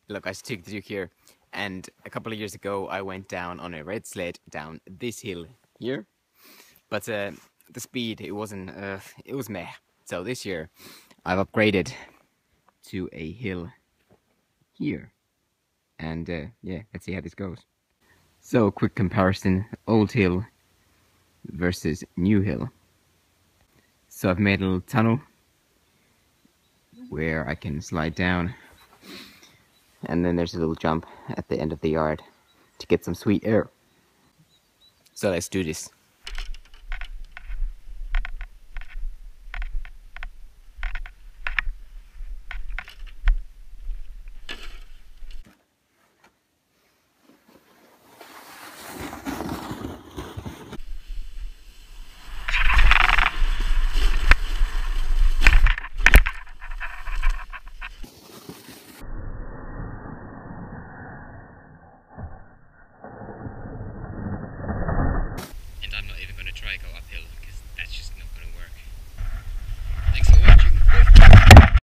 Look, I took the Duke here, and a couple of years ago I went down on a red sled down this hill here, but the speed, it wasn't, it was meh. So this year I've upgraded to a hill here, and yeah, let's see how this goes. So, quick comparison, old hill versus new hill. So I've made a little tunnel where I can slide down, and then there's a little jump at the end of the yard to get some sweet air. So let's do this.